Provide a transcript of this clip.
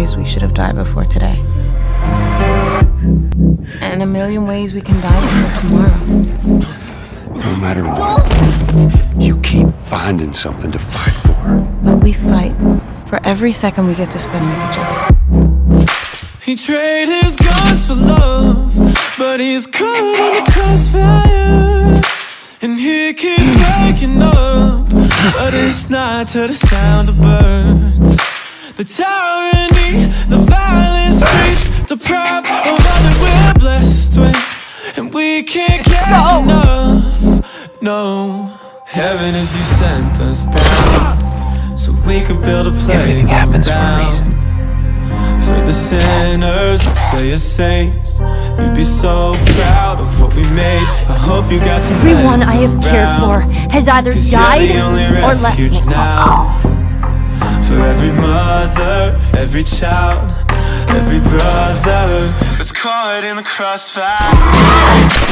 ways we should have died before today. And a million ways we can die before tomorrow. No matter what, you keep finding something to fight for. But we fight for every second we get to spend with each other. He traded his guns for love, but he's caught in the crossfire. And he keeps waking up, but it's not to the sound of birds. The tyranny, the violent streets, deprived of all that we're blessed with, and we can't get enough. No, heaven if you sent us down, so we could build a place. Everything happens for a reason. For the sinners who play as saints, you'd be so proud of what we made. I hope you got some. Everyone I have cared for has either died or left me. Now. For every mother, every child, every brother that's caught in the crossfire.